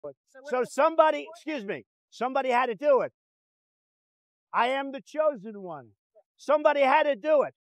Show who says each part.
Speaker 1: So somebody, excuse me, somebody had to do it. I am the chosen one. Somebody had to do it.